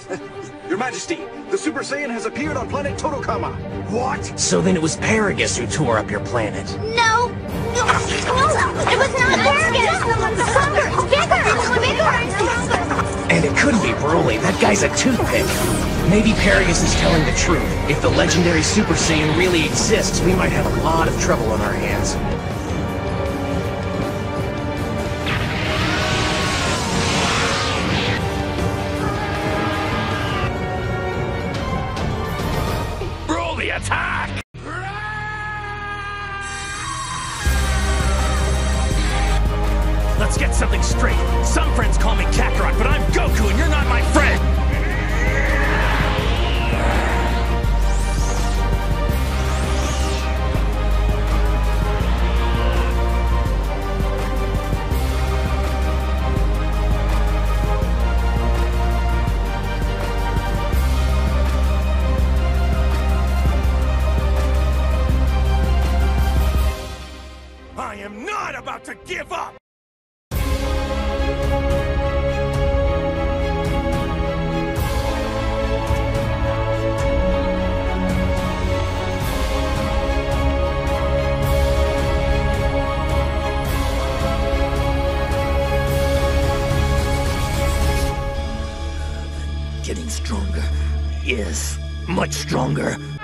Your Majesty, the Super Saiyan has appeared on planet Totokama. What? So then it was Paragus who tore up your planet. No! No, it was not Paragus! Stronger! Bigger! And it couldn't be Broly, that guy's a toothpick. Maybe Paragus is telling the truth. If the legendary Super Saiyan really exists, we might have a lot of trouble on our hands. Broly, attack! Let's get something straight. Some friends call me Kakarot, but I'm Goku and you're not my friend! I am not about to give up! Getting stronger. Yes, much stronger.